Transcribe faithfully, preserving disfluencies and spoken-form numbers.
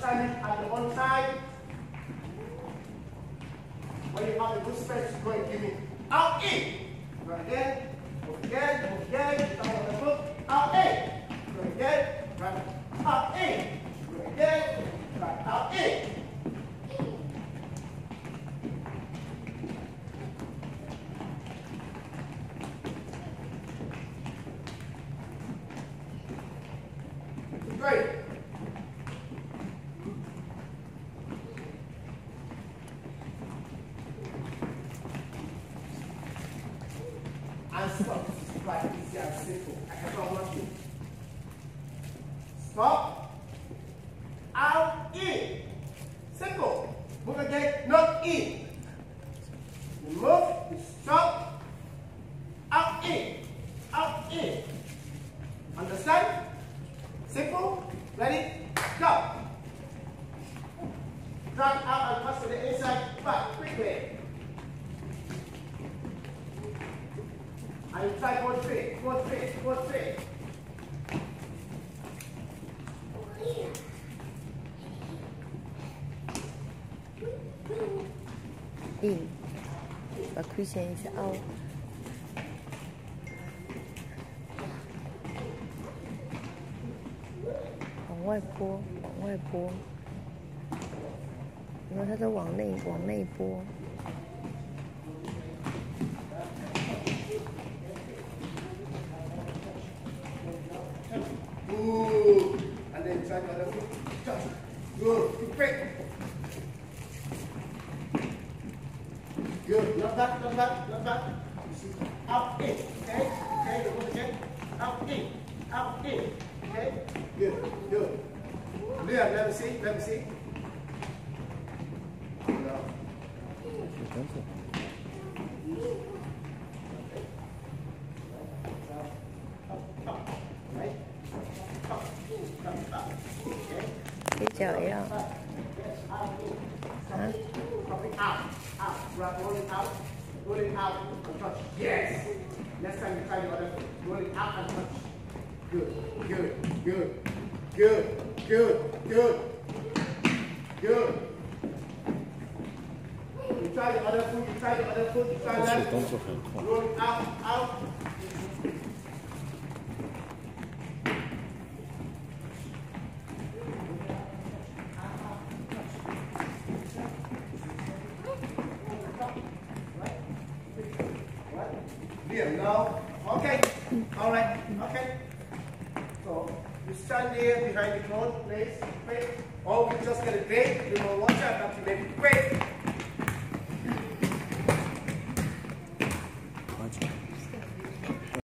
standing at the one side. When you have a good space, go and give me out in. Go again, move again, move again, start on the foot, out in. Go again, right, out in. Go again, right, out in. Great. And stop. This is quite easy and simple. I can promise you. Stop. Out, in. Simple. Move again, not in. You move, you stop. Out, in. Out, in. Understand? Simple. Ready? Go. Drag out and pass to the inside. Back quickly. And you try one three, one three, one three. In，把亏钱一下凹。往外拨，往外拨，然后它都往内往内拨。 Good. And then try the other foot. Just good. Great. Good. Not back, not back, not back. Up, in. Okay? Okay, you move again. Up, in. Up, in. Okay? Good. Good. Leon, let me see. Let me see. No. Cái trời á. Hả? Out, out, right, rolling out, rolling out and touch. Yes. Next time you try the other, rolling out and touch. Good, good, good, good, good, good, good. You try the other foot, you try the other foot, you try that. Rolling out, out. Here, now, okay, all right, okay. So you stand there behind the clothes, place, place, or we just get a break, we will watch out that you make it break.